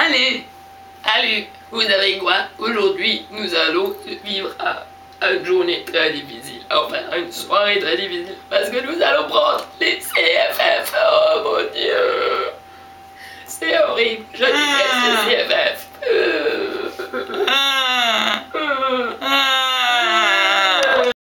Allez, vous savez quoi? Aujourd'hui, nous allons vivre une journée très difficile. Enfin, une soirée très difficile. Parce que nous allons prendre les